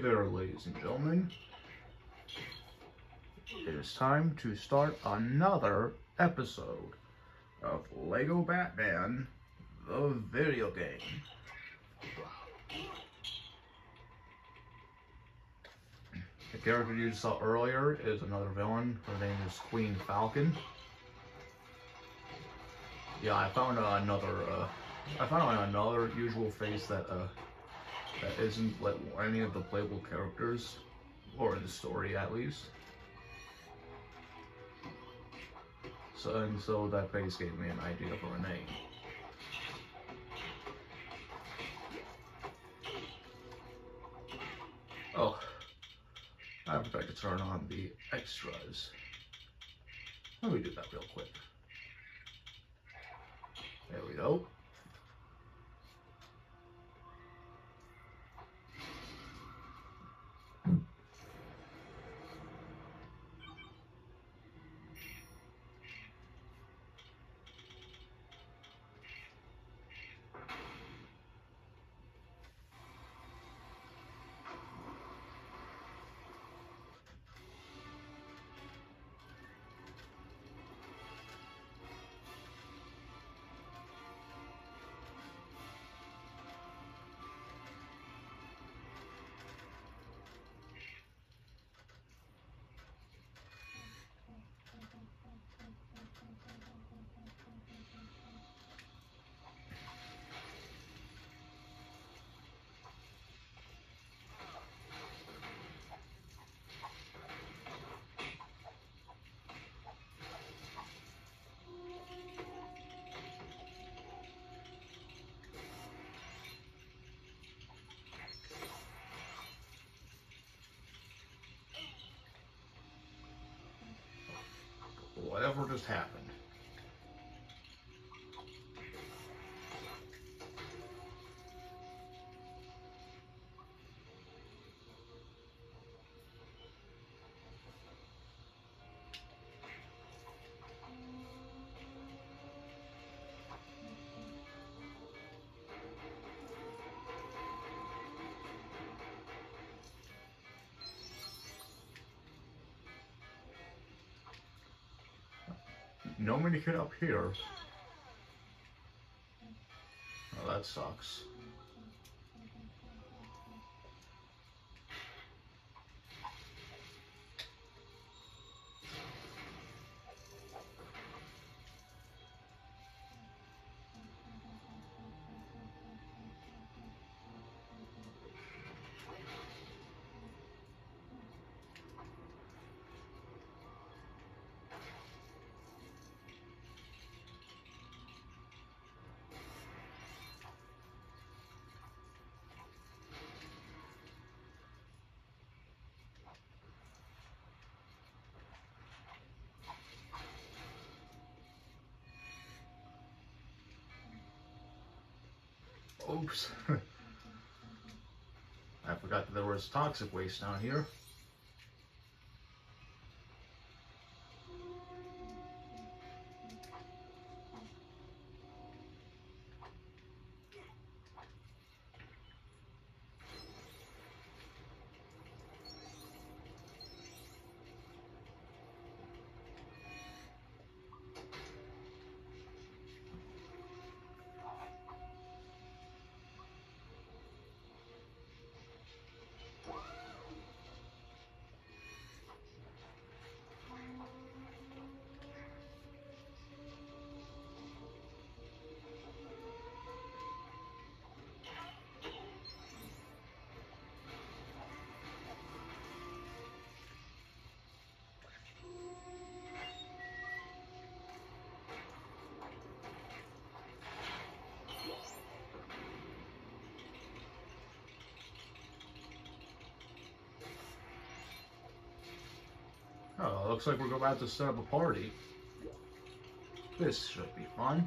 Hey there, ladies and gentlemen. It is time to start another episode of Lego Batman, the video game. The character you saw earlier is another villain. Her name is Queen Falcon. Yeah, I found another usual face that isn't like any of the playable characters, or in the story at least. So that face gave me an idea for a name. Oh, I forgot to turn on the extras. Let me do that real quick. There we go. Whatever just happened. No Minikit up here. Oh, that sucks. Oops. I forgot that there was toxic waste down here. Oh, looks like we're about to set up a party. This should be fun.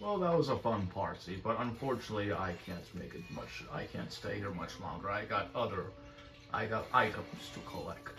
Well, that was a fun party, but unfortunately I can't make it much. I can't stay here much longer. I got items to collect.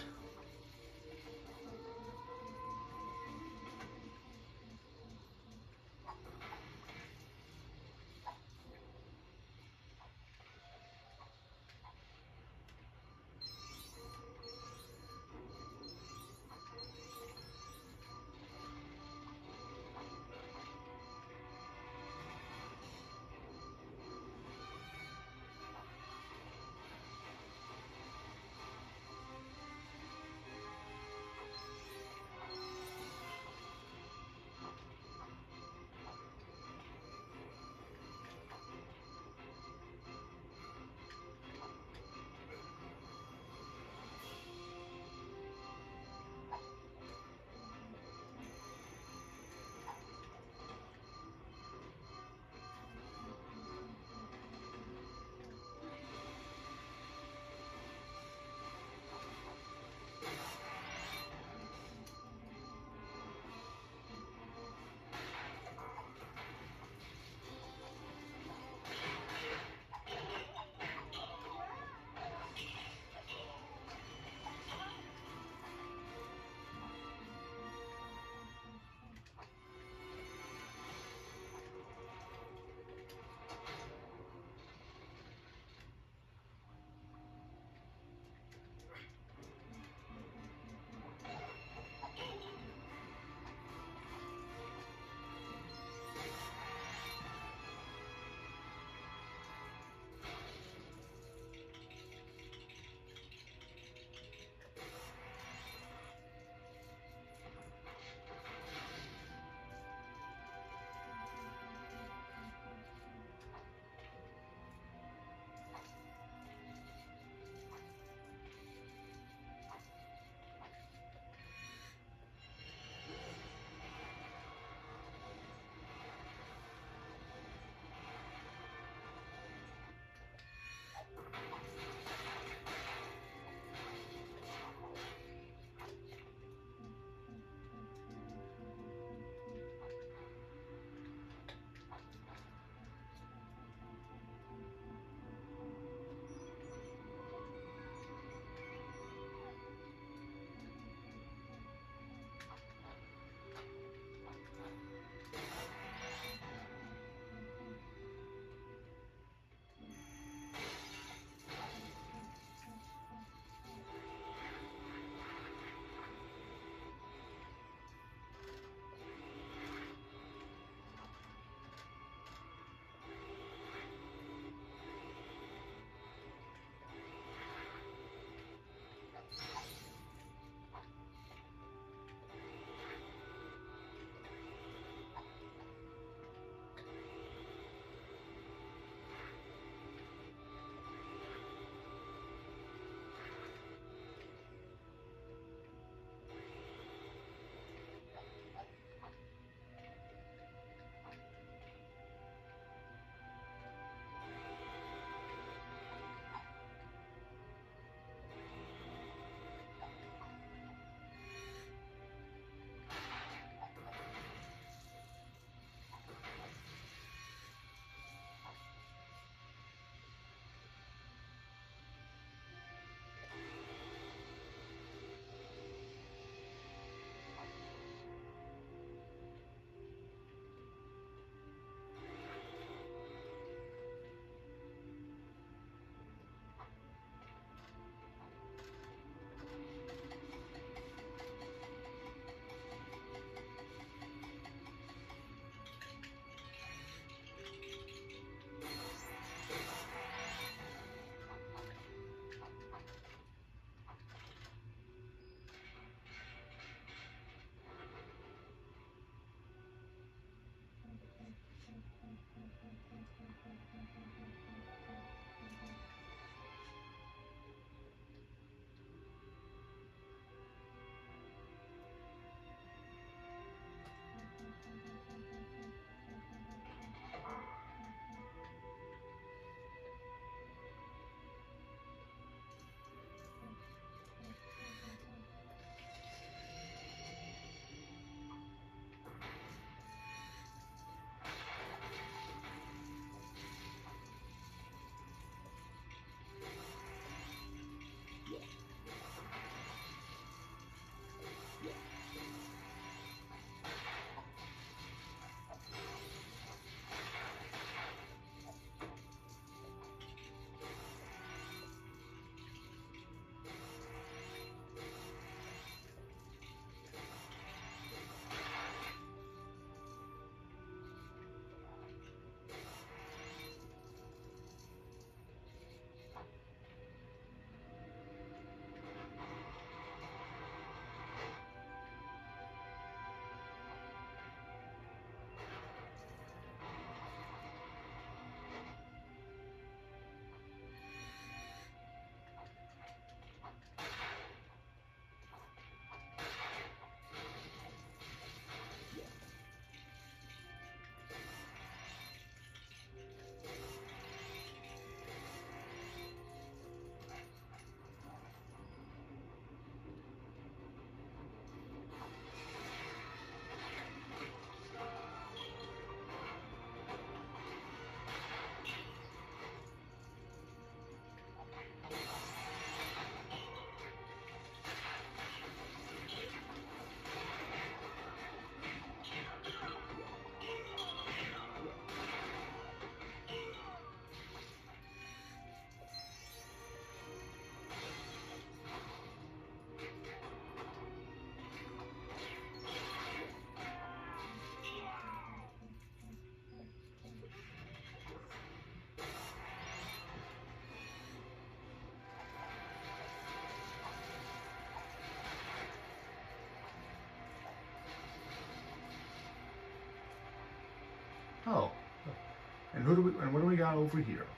And what do we got over here?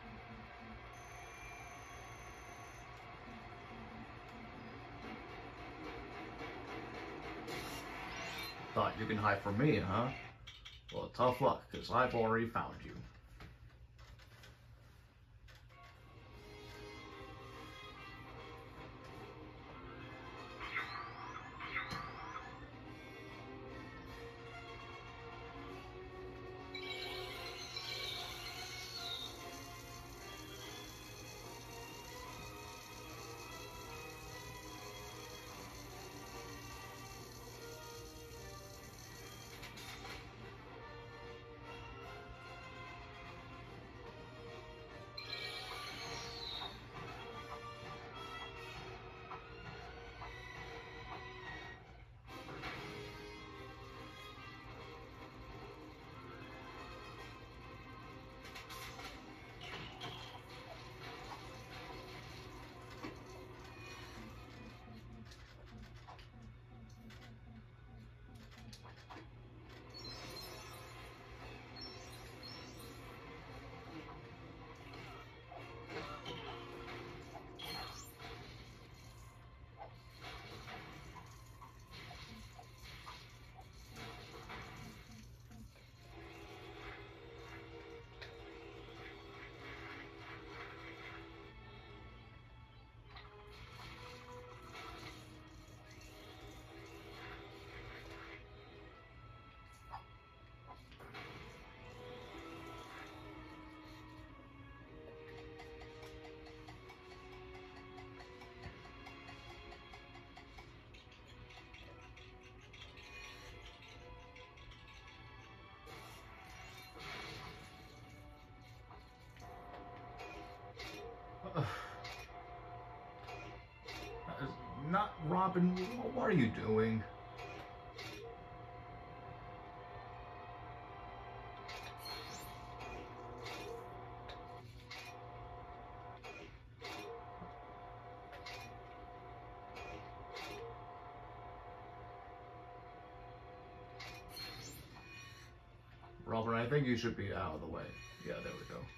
Thought you can hide from me, huh? Well, tough luck, because I've already found you. Not Robin, what are you doing? Robin, I think you should be out of the way. Yeah, there we go.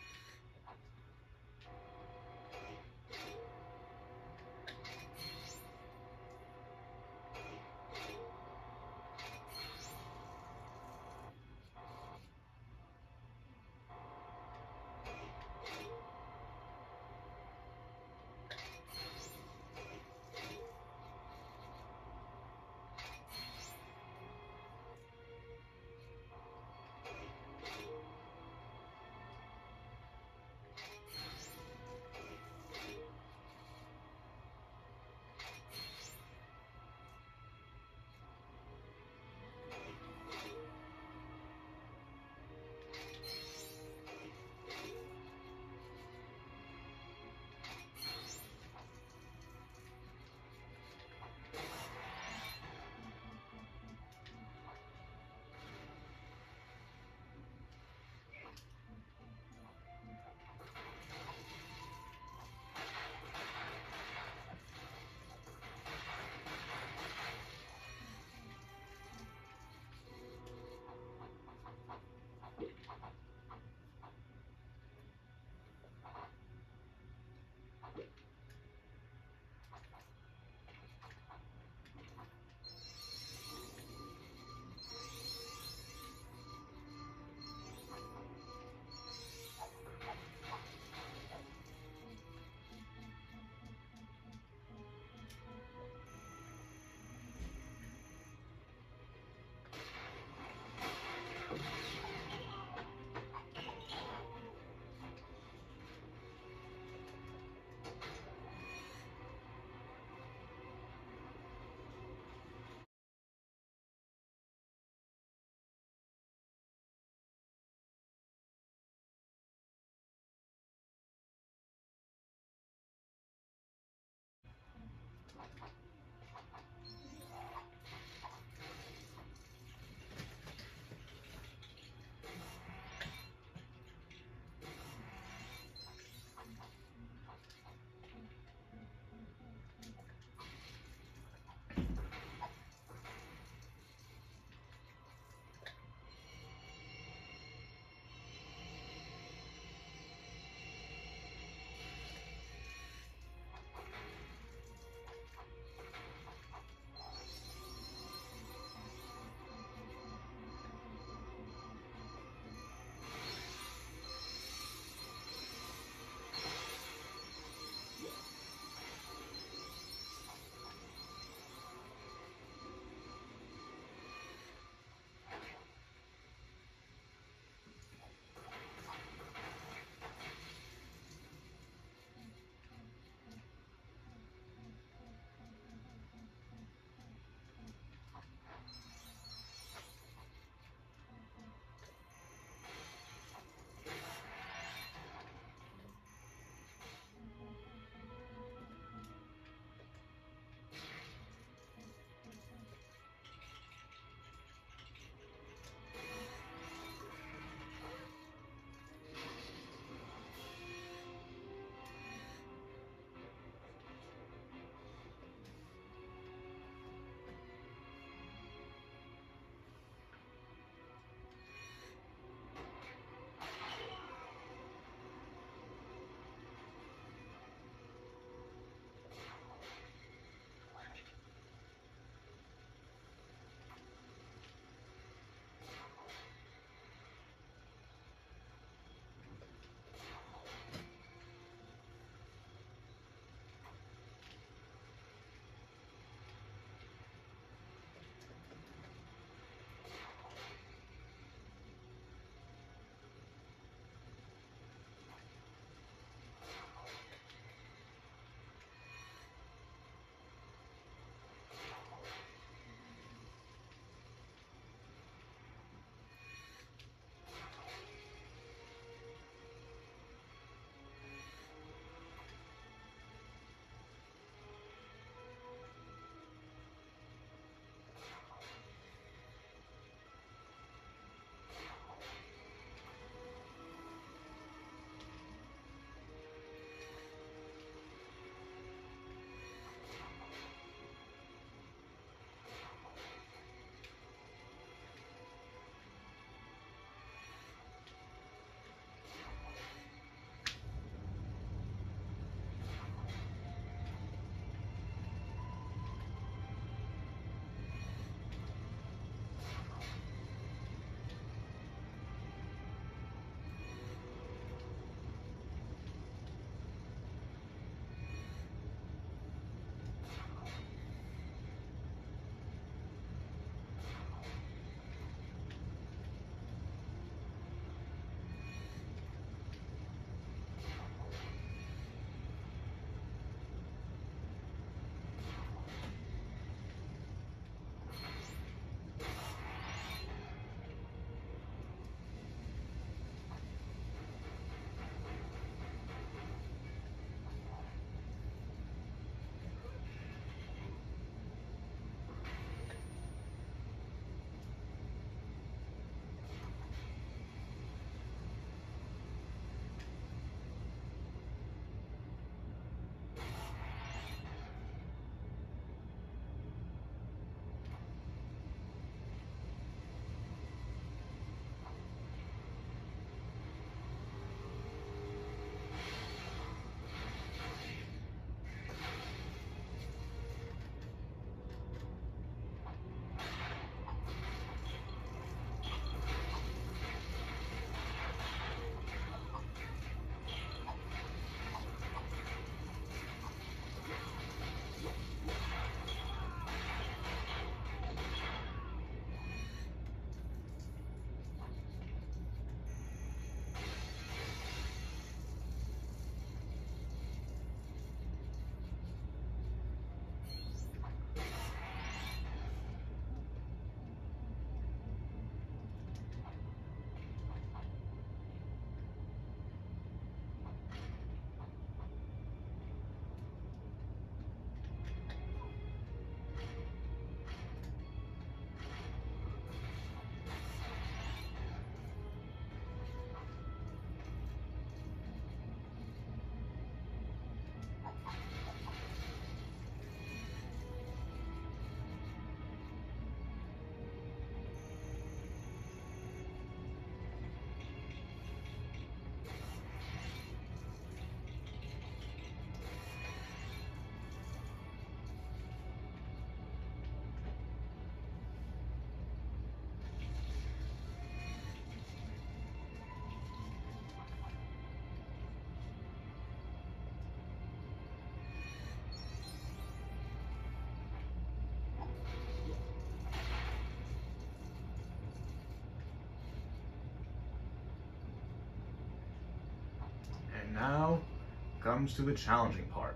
And now comes to the challenging part.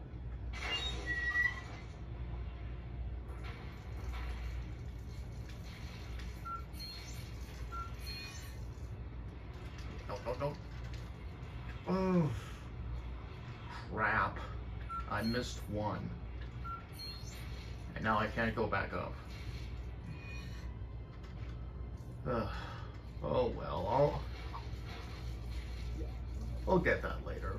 No. Oh, crap. I missed one. And now I can't go back up. Oh well, I'll get that later.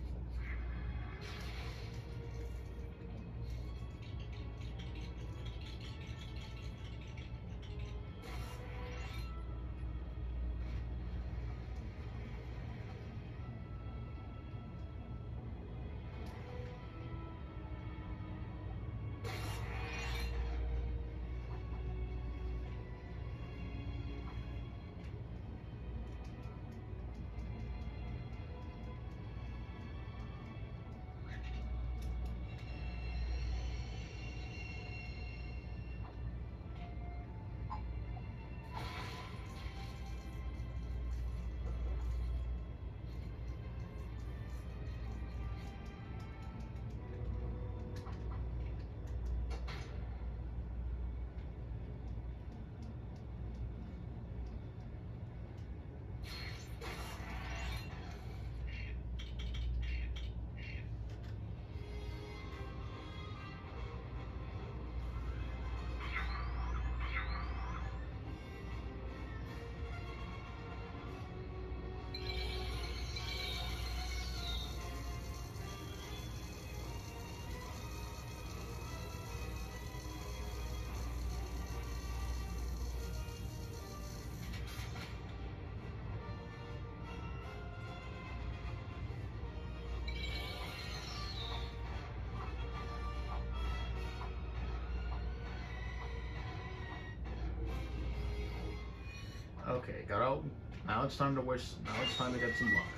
Okay, got out. Now it's time to wish. Now it's time to get some luck.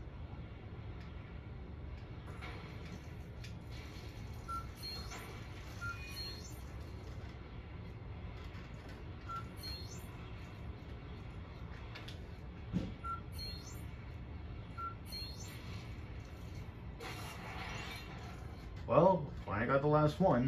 Well, finally got the last one.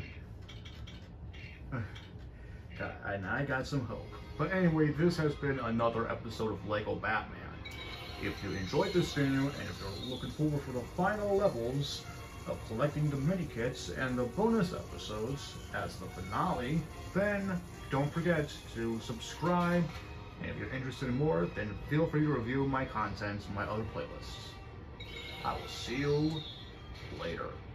And I got some hope. But anyway, this has been another episode of Lego Batman. If you enjoyed this video, and if you're looking forward for the final levels of collecting the mini-kits and the bonus episodes as the finale, then don't forget to subscribe. And if you're interested in more, then feel free to review my content in my other playlists. I will see you later.